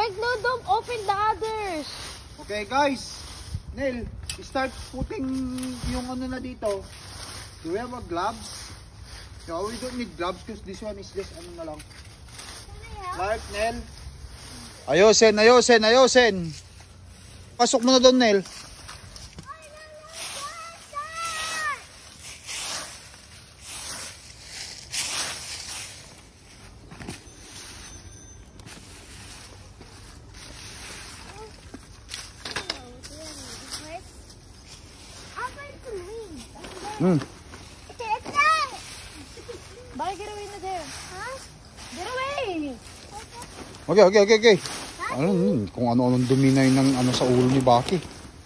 Like, no, don't open the others. Okay, guys. Neil, start putting yung ano na dito. Do we have a gloves? No, we don't need gloves because this one is just ano na lang. Right, Neil? Ayosin. Pasok mo na doon, Neil. Bye, get away na there. Huh? Get away! Okay. Ano, kung ano-anong dumi na yun ng ano sa ulo ni Baki.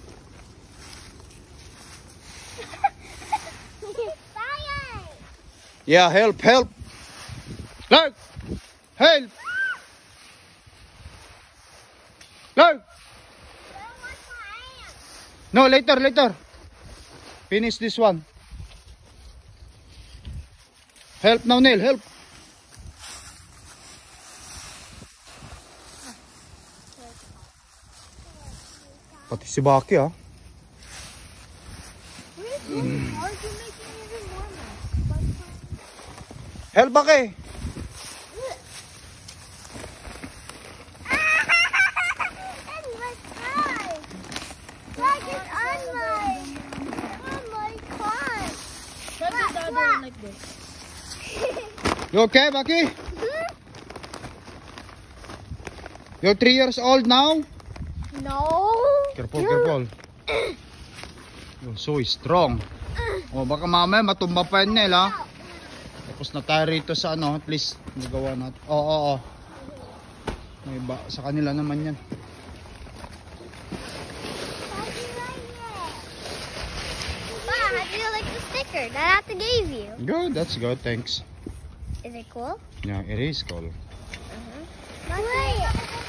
Yeah, help! Lark! Help! Lark! No, later. Finish this one. Help now, Neil, help. Pati si Baki, ah. Help, Baki. Like this. You okay, Baki? You're 3 years old now? No. Careful. You're so strong. Oh, baka mamaya matumba pa yun, Nel, ha? Tapos na tayo rito sa ano, at least nagawa natin. Oo. May ba sa kanila naman yan. How do you like the sticker that Ate gave you? Good, that's good, thanks. Is it cool? Yeah, it is cool. Wait.